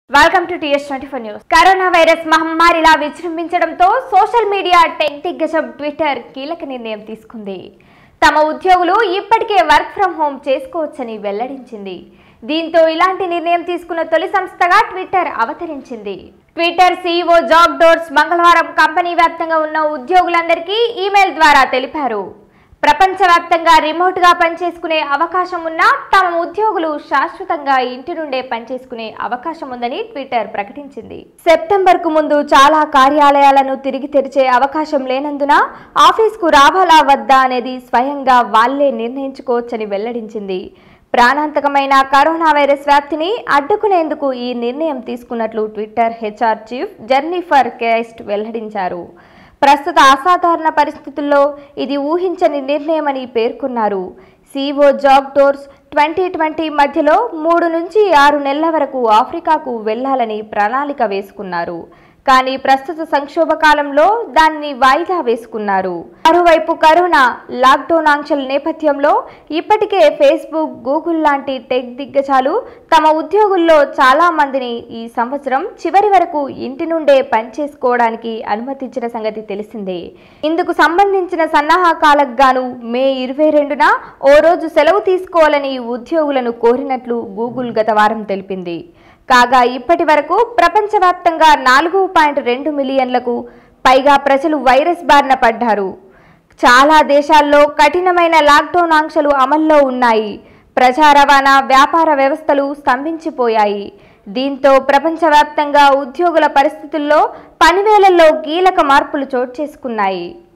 Welcome to TS24 news. Corona virus మహమ్మారిలా విజృంభించడంతో social media tech దిగ్గజం ట్విట్టర్ కీలక నిర్ణయం తీసుకుంది. తమ ఉద్యోగులు ఇప్పటికే వర్క్ ఫ్రం హోమ్ చేసుకోవచ్చని వెల్లడించింది. దీంతో ఇలాంటి నిర్ణయం తీసుకున్న తొలి సంస్థగా ట్విట్టర్ అవతరించింది. ట్విట్టర్ CEO జాక్ డోర్స్ మంగళవారం కంపెనీ వ్యాప్తంగా ఉన్న ఉద్యోగులందరికీ ఈమెయిల్ ద్వారా తెలిపారు. ప్రపంచవ్యాప్తంగా రిమోట్గా పనిచేసుకునే అవకాశం ఉన్నా తమ ఉద్యోగులు శాశ్వతంగా ఇంటి నుండే పనిచేసుకునే అవకాశం ఉందని ట్విట్టర్ ప్రకటించింది. సెప్టెంబర్కు ముందు చాలా కార్యాలయాలను తిరిగి తెరిచే అవకాశం లేనందున ఆఫీస్కు రావాలా వద్దా అనేది స్వయంగా వాళ్లే నిర్ణయించుకోవచ్చని వెల్లడించింది. ప్రాణాంతకమైన కరోనా వైరస్ వ్యాప్తిని అడ్డుకునేందుకు ఈ నిర్ణయం తీసుకున్నట్లు ట్విట్టర్ HR చీఫ్ జెన్నిఫర్ కేస్ట్ వెల్లడించారు. ప్రస్తుత అసాధారణ పరిస్థితుల్లో ఇది ఊహించని నిర్ణయమని పేర్కొన్నారు. CEO జాక్ డోర్స్ 2020 మధ్యలో 3 నుంచి 6 నెలల వరకు ఆఫ్రికాకు వెళ్లాలని ప్రణాళిక వేసుకున్నారు. కానీ ప్రస్తుత సంక్షోభ కాలంలో దాన్ని వాయిదా వేసుకున్నారు. మరోవైపు కరోనా లాక్డౌన్ ఆంక్షల నేపథ్యంలో ఇప్పటికే ఫేస్బుక్, గూగుల్ లాంటి టెక్ దిగ్గజాలు తమ ఉద్యోగుల్లో చాలా మందిని ఈ సంవత్సరం చివరి వరకు ఇంటి నుండే పనిచేసుకోవడానికి అనుమతించిన సంగతి తెలిసిందే. ఇందుకు సంబంధించిన సన్నాహకాలకు గాను మే 22న ఓ రోజు సెలవు తీసుకోవాలని ఉద్యోగులను కోరినట్లు గూగుల్ గత వారం తెలిపింది. కాగా ఇప్పటి వరకు ప్రపంచవ్యాప్తంగా 4.2 మిలియన్లకు పైగా ప్రజలు వైరస్ బారిన పడ్డారు. చాలా దేశాల్లో కఠినమైన లాక్డౌన్ ఆంక్షలు అమల్లో ఉన్నాయి. ప్రజా రవాణా, వ్యాపార వ్యవస్థలు స్తంభించిపోయాయి. దీంతో ప్రపంచవ్యాప్తంగా ఉద్యోగుల పరిస్థితుల్లో పనివేళల్లో కీలక మార్పులు చోటు చేసుకున్నాయి.